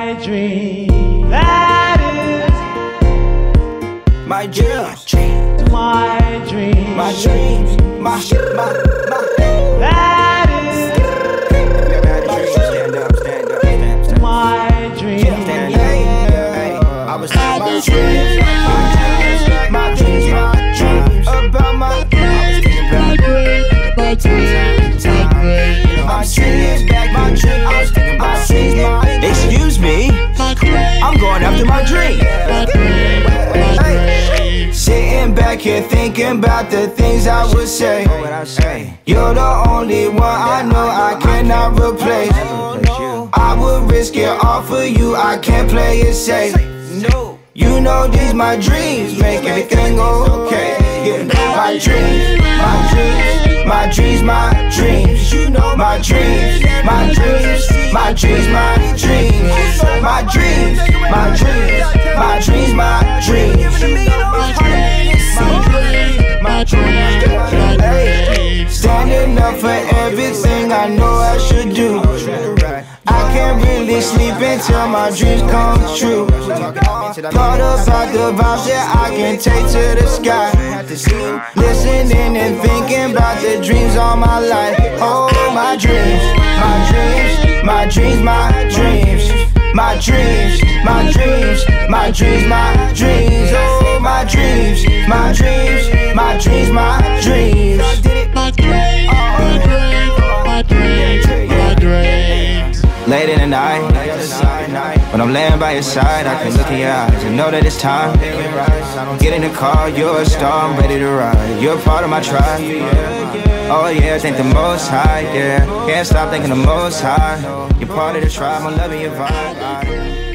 my dream. That is my dream. my dream. My dreams. My That is stand up, stand up, stand up. my dream. Stand up. Hey, I was thinking about dreams. My dreams, my dreams. About my dreams. I was thinking about my dreams, back my dreams. I was thinking about dreams. Excuse me, I'm going after my dream. Sitting back here thinking about the things I would say. You're the only one I know I cannot replace. I would risk it all for you, I can't play it safe. You know these my dreams, make everything okay. Yeah, my dreams, my dreams, my dreams, my dreams. You know my dreams, my dreams, my dreams, my dreams. My dreams, my dreams, my dreams, my dreams. My dreams, standing up for everything I know I should do. I can't really sleep until my dreams come true. Thought about the vibes that I can take to the sky. Listening and thinking about the dreams all my life. Oh, my dreams, my dreams, my dreams, my dreams. My dreams, my dreams, my dreams, my dreams. Oh, my dreams, my dreams, my dreams, my dreams. My dreams, my dreams, my dreams, my dreams. Late in the night, when I'm laying by your side, I can look in your eyes and know that it's time. Get in the car, you're a star, I'm ready to ride. You're a part of my tribe. Oh yeah, thank the Most High, yeah. Can't stop thinking the Most High. You're part of the tribe, I'm loving your vibe.